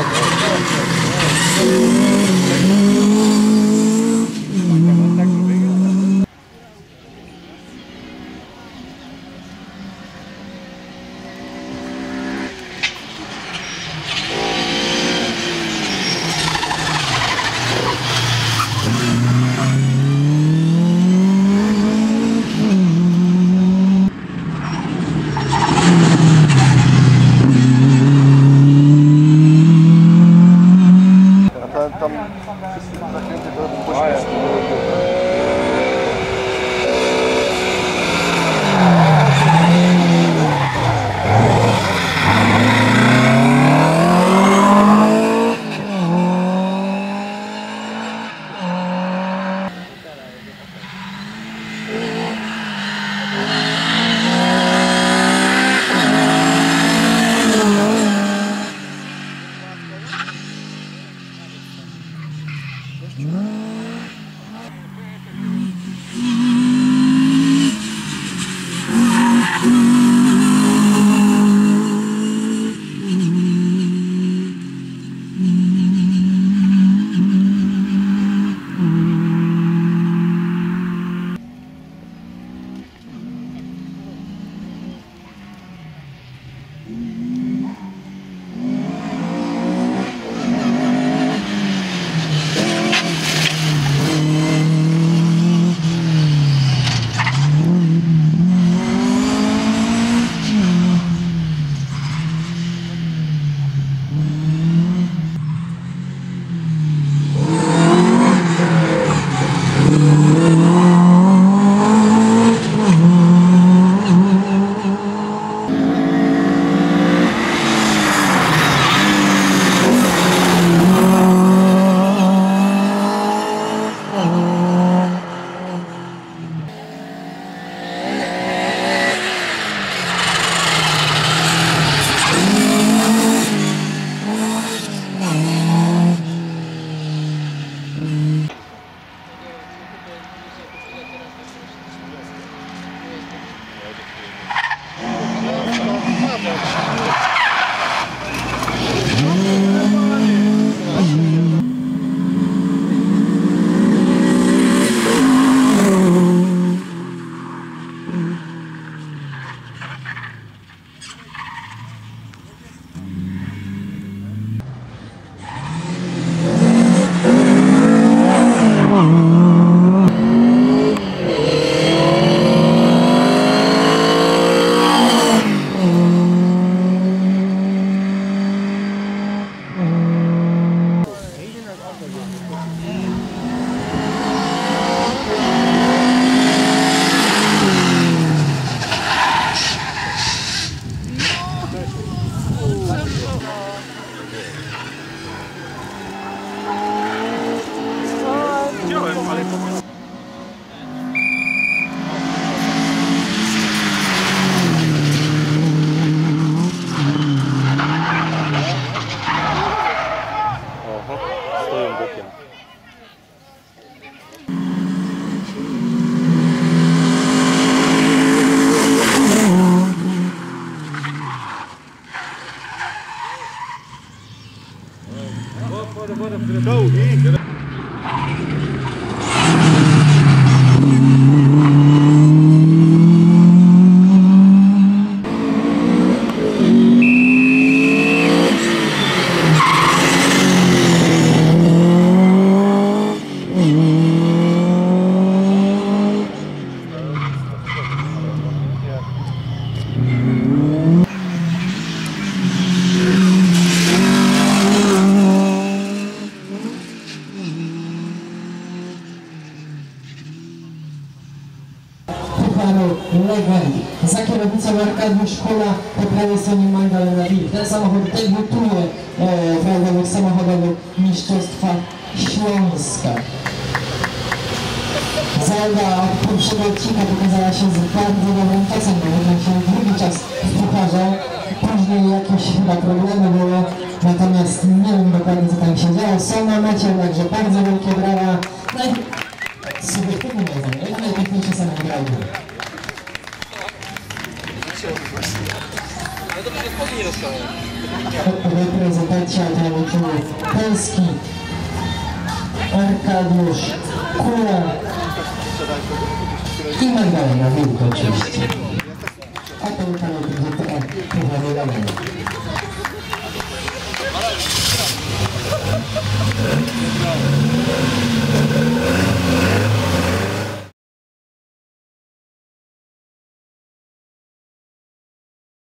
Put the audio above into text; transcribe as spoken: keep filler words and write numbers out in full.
Legend. Za kierownicą Arkadiusz Kula po prawej stronie Magdalena Wilk. Ten samochód debiutuje w rajdowych samochodowych Mistrzostwa Śląska. Zelda od pierwszego odcinka pokazała się z bardzo dobrym czasem, bo wygrał się drugi czas w pucharze. Później jakieś chyba problemy były, natomiast nie wiem dokładnie co tam się działo. Są na mecie, także bardzo wielkie brawa. No i subiektywnie nie wiem, najpiękniejszy samochód rajdowy. Reprezentanci automotywu Polski, Arkadiusz Kula i Magdalena Wilk oczywiście. A to już będzie trochę